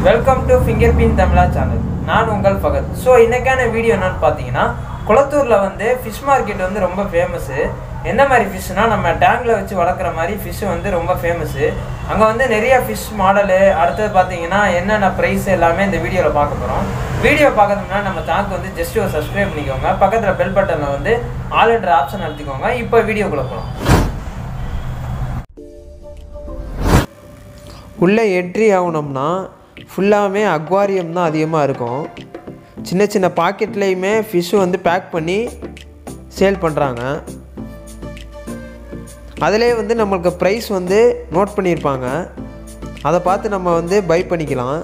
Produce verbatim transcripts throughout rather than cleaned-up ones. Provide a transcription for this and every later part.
Welcome to fingerprinttamizha channel. நான் உங்கள் Fahadh. So இன்னைக்கான வீடியோ என்னன்னு பார்த்தீங்கன்னா, கொளத்தூரில் வந்து ஃபிஷ் மார்க்கெட் வந்து ரொம்ப ஃபேமஸ்ஸு. எந்த மாதிரி ஃபிஷ்னால் நம்ம டேங்கில் வச்சு வளர்க்குற மாதிரி ஃபிஷ் வந்து ரொம்ப ஃபேமஸ்ஸு. அங்கே வந்து நிறைய ஃபிஷ் மாடலு, அடுத்தது பார்த்தீங்கன்னா என்னென்ன ப்ரைஸ் எல்லாமே இந்த வீடியோவில் பார்க்க போகிறோம். வீடியோ பார்க்கறதுனா நம்ம சேனலுக்கு வந்து ஜஸ்ட் ஒரு சப்ஸ்கிரைப் பண்ணிக்கோங்க. பக்கத்தில் பெல் பட்டனில் வந்து ஆல் என்ற ஆப்ஷன் அழுத்திக்கோங்க. இப்போ வீடியோக்குள்ளே போகலாம். உள்ளே என்ட்ரி ஆகணும்னா ஃபுல்லாகவே அக்வாரியம் தான் அதிகமாக இருக்கும். சின்ன சின்ன பாக்கெட்லேயுமே ஃபிஷ்ஷு வந்து பேக் பண்ணி சேல் பண்ணுறாங்க. அதிலே வந்து நம்மளுக்கு ப்ரைஸ் வந்து நோட் பண்ணியிருப்பாங்க. அதை பார்த்து நம்ம வந்து பை பண்ணிக்கலாம்.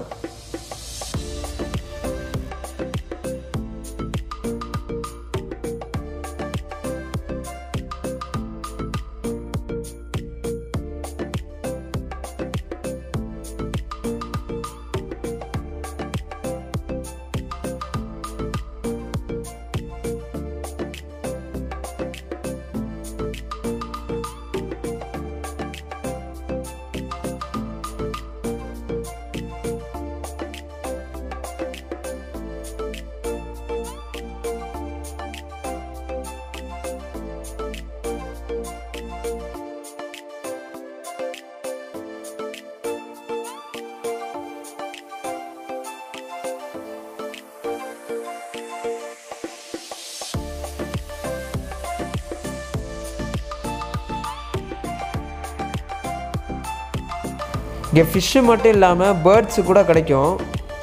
இங்கே ஃபிஷ்ஷு மட்டும் இல்லாமல் பேர்ட்ஸு கூட கிடைக்கும்.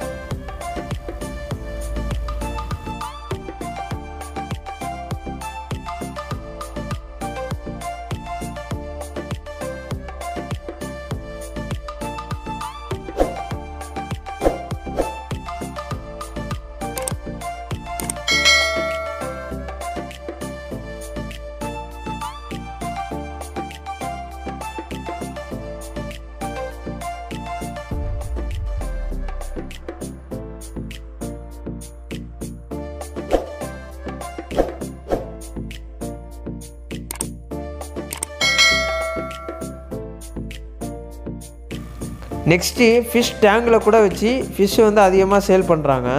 நெக்ஸ்ட்டு ஃபிஷ் டேங்கில் கூட வச்சு ஃபிஷ் வந்து அதிகமாக சேல் பண்ணுறாங்க.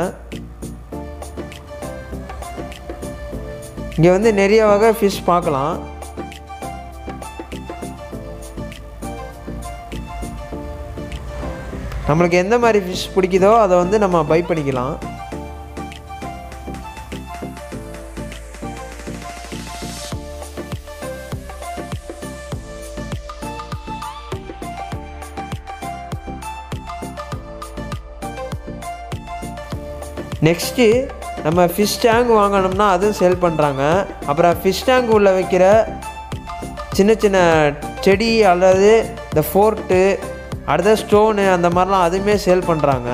இங்கே வந்து நிறைய வகை ஃபிஷ் பார்க்கலாம். நம்மளுக்கு எந்த மாதிரி ஃபிஷ் பிடிக்குதோ அதை வந்து நம்ம பை பண்ணிக்கலாம். நெக்ஸ்ட்டு நம்ம ஃபிஷ் டேங்க் வாங்கணும்னா அதுவும் சேல் பண்ணுறாங்க. அப்புறம் ஃபிஷ் டேங்க் உள்ளே வைக்கிற சின்ன சின்ன செடி அல்லது இந்த ஃபோர்ட்டு, அடுத்த ஸ்டோனு, அந்த மாதிரிலாம் அதுவுமே சேல் பண்ணுறாங்க.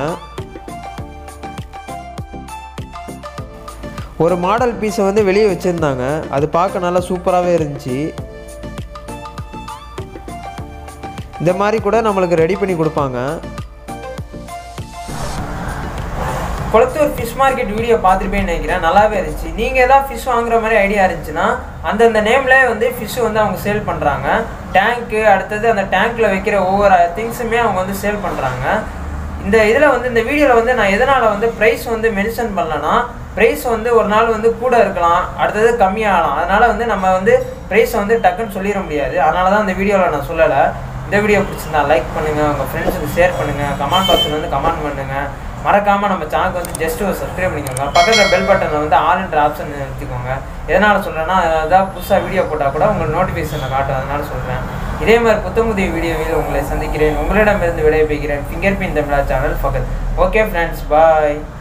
ஒரு மாடல் பீஸை வந்து வெளியே வச்சுருந்தாங்க. அது பார்க்க நல்லா சூப்பராகவே இருந்துச்சு. இந்த மாதிரி கூட நம்மளுக்கு ரெடி பண்ணி கொடுப்பாங்க. கொளத்தூர் ஃபிஷ் மார்க்கெட் வீடியோ பார்த்துருப்பேன்னு நினைக்கிறேன். நல்லாவே இருந்துச்சு. நீங்கள் எதாவது ஃபிஷ் வாங்குற மாதிரி ஐடியா இருந்துச்சுன்னா அந்தந்த நேம்லேயே வந்து ஃபிஷ்ஷு வந்து அவங்க சேல் பண்ணுறாங்க. டேங்க்கு, அடுத்தது அந்த டேங்க்கில் வைக்கிற ஒவ்வொரு திங்ஸுமே அவங்க வந்து சேல் பண்ணுறாங்க. இந்த இதில் வந்து இந்த வீடியோவில் வந்து நான் எதனால் வந்து ப்ரைஸ் வந்து மென்ஷன் பண்ணலன்னா, ப்ரைஸ் வந்து ஒரு நாள் வந்து கூட இருக்கலாம், அடுத்தது கம்மியாகலாம். அதனால் வந்து நம்ம வந்து ப்ரைஸை வந்து டக்குன்னு சொல்லிட முடியாது. அதனால தான் இந்த வீடியோவில் நான் சொல்லலை. இந்த வீடியோ பிடிச்சிருந்தா லைக் பண்ணுங்கள், உங்கள் ஃப்ரெண்ட்ஸுக்கு ஷேர் பண்ணுங்கள், கமெண்ட் பாக்ஸில் வந்து கமெண்ட் பண்ணுங்கள். மறக்காமல் நம்ம சேனலுக்கு வந்து ஜஸ்ட் ஒரு சப்ஸ்கிரைப் பண்ணிக்கோங்க. பக்கத்தில் பெல் பட்டனில் வந்து ஆல் என்ற ஆப்ஷன் எடுத்துக்கோங்க. எதனால் சொல்கிறேன்னா, அதாவது புதுசாக வீடியோ போட்டால் கூட உங்களுக்கு நோட்டிஃபிகேஷனை காட்டும். அதனால சொல்கிறேன். இதே மாதிரி புத்தம் புதிய வீடியோவில் உங்களை சந்திக்கிறேன். உங்களிடமிருந்து விடைபெறுகிறேன். Fingerprint Tamizha channel Fahad. Okay friends, பாய்.